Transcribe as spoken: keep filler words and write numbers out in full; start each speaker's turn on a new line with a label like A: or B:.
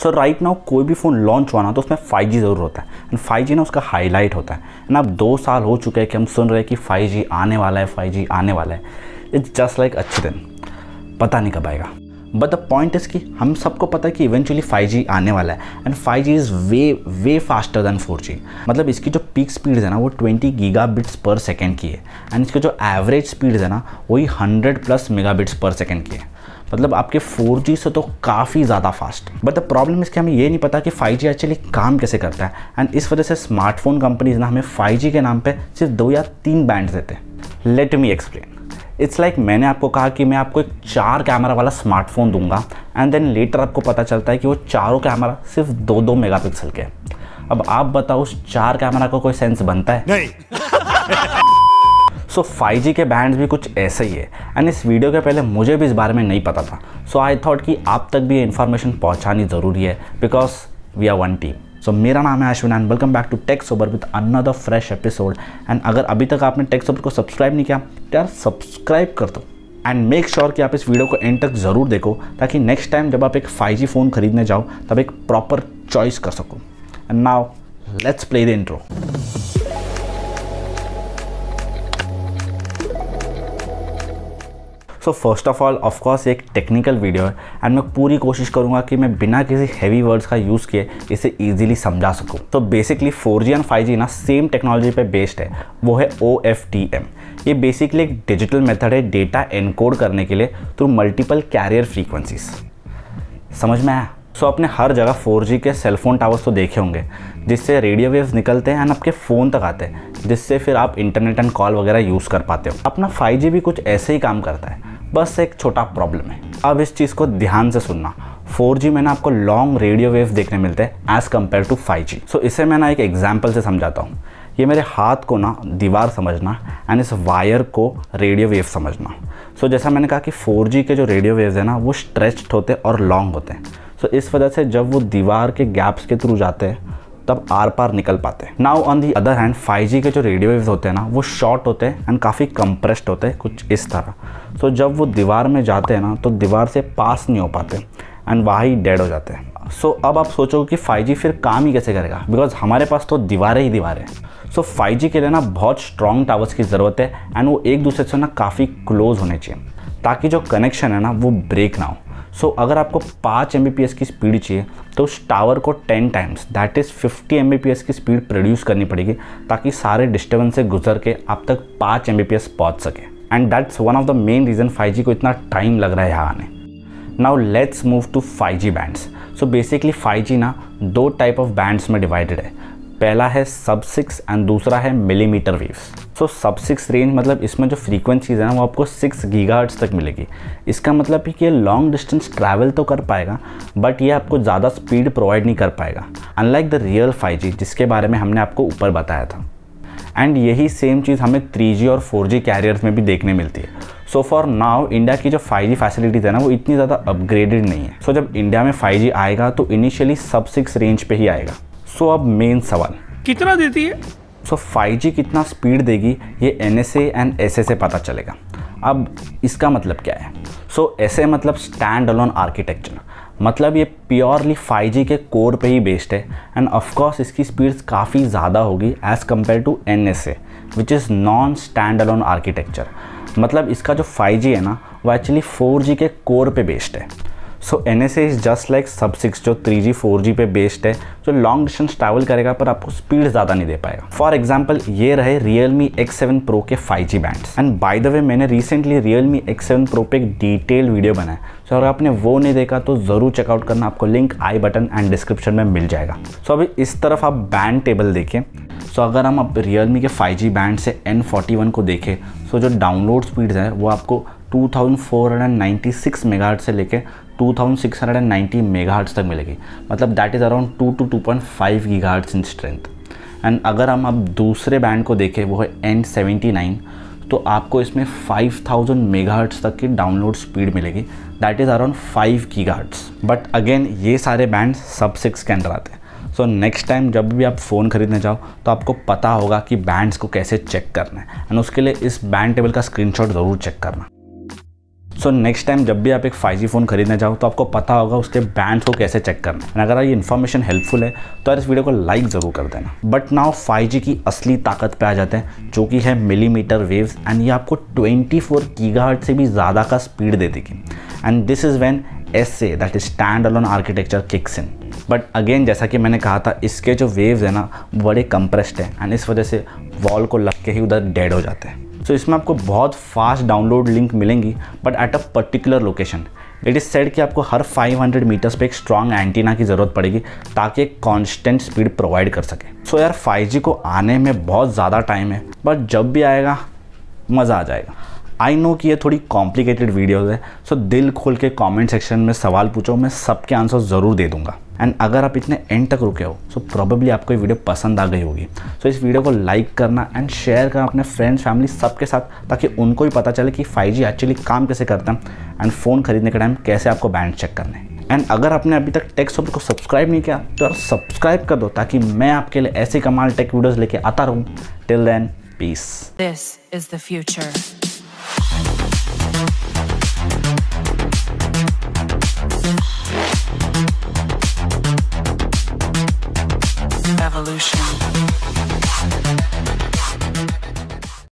A: सो right now कोई भी phone launch हुआ ना तो उसमें फाइव जी ज़रूर होता है एंड फाइव जी ना उसका हाईलाइट होता है। एंड अब दो साल हो चुके हैं कि हम सुन रहे हैं कि फाइव जी आने वाला है, फाइव जी आने वाला है। इट्स जस्ट लाइक अच्छे दिन, पता नहीं कब आएगा। बट द पॉइंट इज़ कि हम सबको पता है कि इवेंचुअली फाइव जी आने वाला है and five G is way way faster than four G. मतलब इसकी जो पीक स्पीड है ना वो ट्वेंटी गीगाबिट्स पर सेकेंड की है एंड इसकी जो एवरेज स्पीड है ना वही hundred plus megabits per second की है। मतलब आपके फोर जी से तो काफ़ी ज़्यादा फास्ट। बट द प्रॉब्लम इसके हमें ये नहीं पता कि फाइव जी एक्चुअली काम कैसे करता है एंड इस वजह से स्मार्टफोन कंपनीज ना हमें फाइव जी के नाम पे सिर्फ दो या तीन बैंड्स देते हैं। Let me explain. It's like मैंने आपको कहा कि मैं आपको एक चार कैमरा वाला स्मार्टफोन दूंगा एंड देन लेटर आपको पता चलता है कि वो चारों कैमरा सिर्फ दो दो मेगापिक्सल के। अब आप बताओ उस चार कैमरा का कोई सेंस बनता है? नहीं। सो फाइव जी के बैंड्स भी कुछ ऐसे ही है एंड इस वीडियो के पहले मुझे भी इस बारे में नहीं पता था। सो आई थॉट कि आप तक भी ये इन्फॉर्मेशन पहुंचानी ज़रूरी है because we are one team. So मेरा नाम है Ashwin and welcome back to Tech Sober with another fresh episode. And अगर अभी तक आपने टेक सोबर को सब्सक्राइब नहीं किया तो यार सब्सक्राइब कर दो एंड मेक श्योर कि आप इस वीडियो को एंड तक ज़रूर देखो ताकि नेक्स्ट टाइम जब आप एक फाइव जी फ़ोन खरीदने जाओ तब एक प्रॉपर चॉइस कर सको। And now let's play the intro. So first of all of course एक टेक्निकल वीडियो है एंड मैं पूरी कोशिश करूंगा कि मैं बिना किसी हैवी वर्ड्स का यूज़ किए इसे इजीली समझा सकूं। तो basically four G and five G ना सेम टेक्नोलॉजी पे बेस्ड है, वो है ओ एफ टी एम। ये बेसिकली एक डिजिटल मेथड है डेटा एनकोड करने के लिए थ्रू मल्टीपल कैरियर फ्रीक्वेंसीज। समझ में आया? सो so, आपने हर जगह फोर जी के सेलफोन टावर्स तो देखे होंगे जिससे रेडियो वेव्स निकलते हैं एंड आपके फ़ोन तक आते हैं जिससे फिर आप इंटरनेट एंड कॉल वगैरह यूज़ कर पाते हो। अपना फाइव जी भी कुछ ऐसे ही काम करता है, बस एक छोटा प्रॉब्लम है। अब इस चीज़ को ध्यान से सुनना। फोर जी में ना आपको लॉन्ग रेडियो वेव्स देखने मिलते हैं as compare to five G. So इसे मैं ना एक एग्जाम्पल से समझाता हूँ। ये मेरे हाथ को ना दीवार समझना एंड इस वायर को रेडियो वेव समझना। सो so, जैसा मैंने कहा कि फोर जी के जो रेडियो वेव्स हैं ना वो स्ट्रेच्ड होते और लॉन्ग होते हैं। सो so, इस वजह से जब वो दीवार के गैप्स के थ्रू जाते हैं तब आर पार निकल पाते हैं। Now on the other hand five G के जो रेडियो वेव्स होते हैं ना वो शॉर्ट होते हैं एंड काफ़ी कंप्रेस्ड होते हैं, कुछ इस तरह। सो so, जब वो दीवार में जाते हैं ना तो दीवार से पास नहीं हो पाते एंड वहाँ ही डेड हो जाते हैं। सो so, अब आप सोचोगे कि फाइव जी फिर काम ही कैसे करेगा, बिकॉज हमारे पास तो दीवारें ही दीवारें। सो so, फाइव जी के लिए ना बहुत स्ट्रॉन्ग टावर्स की ज़रूरत है एंड वो एक दूसरे से ना काफ़ी क्लोज होने चाहिए ताकि जो कनेक्शन है ना वो ब्रेक ना हो। सो so, अगर आपको five M B P S की स्पीड चाहिए तो उस टावर को ten times that is fifty M B P S की स्पीड प्रोड्यूस करनी पड़ेगी ताकि सारे डिस्टर्बेंस से गुजर के आप तक five M B P S पहुँच सके। And that's one of the main reason five G को इतना टाइम लग रहा है यहाँ आने। Now let's move to five G bands. So basically five G ना दो टाइप ऑफ बैंड्स में डिवाइडेड है। पहला है सब सिक्स एंड दूसरा है मिलीमीटर वेव्स। सो सब सिक्स रेंज मतलब इसमें जो फ्रीक्वेंसीज है ना वो आपको सिक्स गीगाहर्ट्ज़ तक मिलेगी। इसका मतलब है कि ये लॉन्ग डिस्टेंस ट्रैवल तो कर पाएगा बट ये आपको ज़्यादा स्पीड प्रोवाइड नहीं कर पाएगा, unlike the real five G जिसके बारे में हमने आपको ऊपर बताया था। एंड यही सेम चीज़ हमें थ्री जी और फोर जी कैरियर्स में भी देखने मिलती है। सो फॉर नाउ इंडिया की जो फाइव जी फैसिलिटीज़ है ना वो इतनी ज़्यादा अपग्रेडेड नहीं है। सो so, जब इंडिया में फाइव जी आएगा तो इनिशियली सब सिक्स रेंज पे ही आएगा। सो so, अब मेन सवाल कितना देती है? सो so, फाइव जी कितना स्पीड देगी ये N S A and S A से पता चलेगा। अब इसका मतलब क्या है? सो so, एस ए मतलब स्टैंड अलोन आर्किटेक्चर, मतलब ये प्योरली फाइव जी के कोर पे ही बेस्ड है एंड ऑफकोर्स इसकी स्पीड्स काफ़ी ज़्यादा होगी as compare to N S A which is non stand alone architecture. मतलब इसका जो फाइव जी है ना वो एक्चुअली फोर जी के कोर पे बेस्ड है। So N S A is just like sub six जो थ्री जी फोर जी पे बेस्ड है, जो लॉन्ग डिस्टेंस ट्रैवल करेगा पर आपको स्पीड ज़्यादा नहीं दे पाएगा। फॉर एग्जांपल ये रहे Realme एक्स सेवन प्रो के five G bands. And by the way मैंने recently Realme X seven pro पे एक डिटेल वीडियो बनाया। सो अगर आपने वो नहीं देखा तो ज़रूर चेकआउट करना, आपको link i button and description में मिल जाएगा। सो अभी इस तरफ आप बैंड टेबल देखिए। सो अगर हम अब Realme के फाइव जी बैंड से एन फोर्टी वन को देखें सो जो डाउनलोड स्पीड्स है वो आपको two thousand four hundred ninety six megahertz से लेके two thousand six hundred ninety megahertz तक मिलेगी। मतलब that is around two two two point five gigahertz in strength. And अगर हम अब दूसरे बैंड को देखें वो है एन सेवेंटी नाइन, तो आपको इसमें फाइव थाउजेंड मेगाहर्ट्ज़ तक की डाउनलोड स्पीड मिलेगी, that is around five gigahertz. But again ये सारे बैंड सब सिक्स के अंदर आते हैं। सो नेक्स्ट टाइम जब भी आप फ़ोन खरीदने जाओ तो आपको पता होगा कि बैंड्स को कैसे चेक करना है एंड उसके लिए इस बैंड टेबल का स्क्रीनशॉट ज़रूर चेक करना। सो नेक्स्ट टाइम जब भी आप एक फाइव जी फ़ोन खरीदने जाओ तो आपको पता होगा उसके बैंड्स को कैसे चेक करना है। अगर ये इन्फॉर्मेशन हेल्पफुल है तो यार इस वीडियो को लाइक ज़रूर कर देना। बट नाउ फाइव जी की असली ताकत पे आ जाते हैं, जो कि है मिलीमीटर वेव्स, एंड ये आपको ट्वेंटी फोर गीगाहर्ट्ज़ से भी ज़्यादा का स्पीड दे देगी। And this is when S A that is stand alone architecture kicks in. But again जैसा कि मैंने कहा था, इसके जो वेव्स है ना बड़े कंप्रेस्ड हैं, एंड इस वजह से वॉल को लग के ही उधर डेड हो जाते हैं। सो so, इसमें आपको बहुत फास्ट डाउनलोड लिंक मिलेंगी, but at a particular location. It is said कि आपको हर फाइव हंड्रेड मीटर्स पे एक स्ट्रॉन्ग एंटीना की ज़रूरत पड़ेगी ताकि एक कांस्टेंट स्पीड प्रोवाइड कर सके। सो so, यार फाइव जी को आने में बहुत ज़्यादा टाइम है, बट जब भी आएगा मज़ा आ जाएगा। आई नो कि ये थोड़ी कॉम्प्लिकेटेड वीडियोज़ है, सो दिल खोल के कमेंट सेक्शन में सवाल पूछो, मैं सबके आंसर ज़रूर दे दूंगा। एंड अगर आप इतने एंड तक रुके हो सो प्रोबेबली आपको ये वीडियो पसंद आ गई होगी। सो इस वीडियो को लाइक करना एंड शेयर करना अपने फ्रेंड्स फैमिली सबके साथ, ताकि उनको भी पता चले कि फाइव जी एक्चुअली काम कैसे करता है एंड फ़ोन खरीदने के टाइम कैसे आपको बैंड चेक करने हैं। एंड अगर आपने अभी तक टेक सोबत को सब्सक्राइब नहीं किया तो यार सब्सक्राइब कर दो, ताकि मैं आपके लिए ऐसे कमाल टेक वीडियोज़ लेके आता रहूँ। Till then, peace.
B: This is the future. Evolution.